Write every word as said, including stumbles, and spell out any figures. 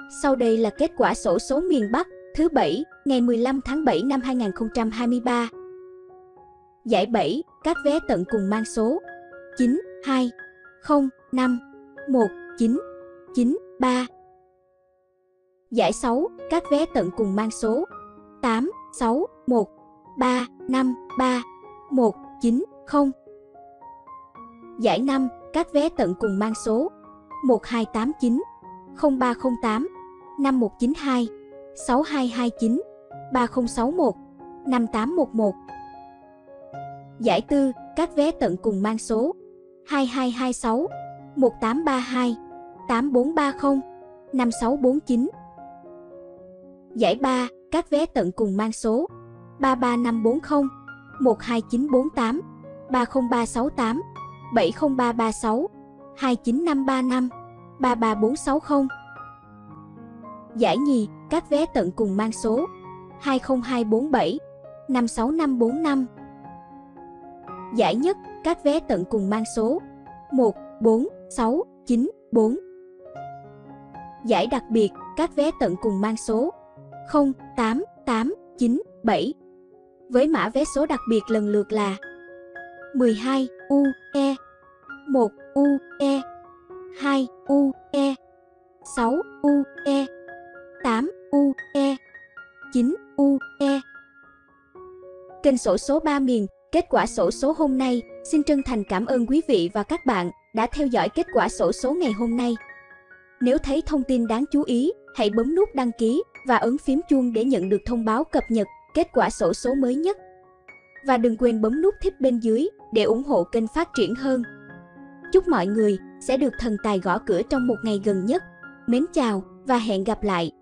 Sau đây là kết quả xổ số miền Bắc thứ bảy, ngày mười lăm tháng bảy năm hai nghìn không trăm hai mươi ba. Giải bảy, các vé tận cùng mang số chín, hai, không, năm, một, chín, chín, ba. Giải sáu, các vé tận cùng mang số tám, sáu, một, ba, năm, ba, một, chín, không. Giải năm, các vé tận cùng mang số một hai tám chín, không ba không tám, năm một chín hai, sáu hai hai chín, ba không sáu một, năm tám một một. Giải tư, các vé tận cùng mang số hai hai hai sáu, một tám ba hai, tám bốn ba không, năm sáu bốn chín. Giải ba, các vé tận cùng mang số ba ba năm bốn không, một hai chín bốn tám, ba không ba sáu tám, bảy không ba ba sáu, hai chín năm ba năm, ba ba bốn sáu không. Giải nhì, các vé tận cùng mang số hai không hai bốn bảy, năm sáu năm bốn năm. Giải nhất, các vé tận cùng mang số một bốn sáu chín bốn. Giải đặc biệt, các vé tận cùng mang số không tám tám chín bảy. Với mã vé số đặc biệt lần lượt là mười hai U E, một U E, hai U E, sáu U E, tám U E, chín U E. Kênh xổ số ba miền, kết quả xổ số hôm nay. Xin chân thành cảm ơn quý vị và các bạn đã theo dõi kết quả xổ số ngày hôm nay. Nếu thấy thông tin đáng chú ý, hãy bấm nút đăng ký và ấn phím chuông để nhận được thông báo cập nhật kết quả xổ số mới nhất. Và đừng quên bấm nút thích bên dưới để ủng hộ kênh phát triển hơn. Chúc mọi người sẽ được thần tài gõ cửa trong một ngày gần nhất. Mến chào và hẹn gặp lại!